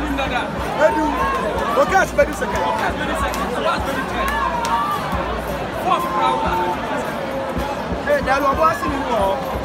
Bedu. Okay, Bedu second. Hey, now we're bossing you all.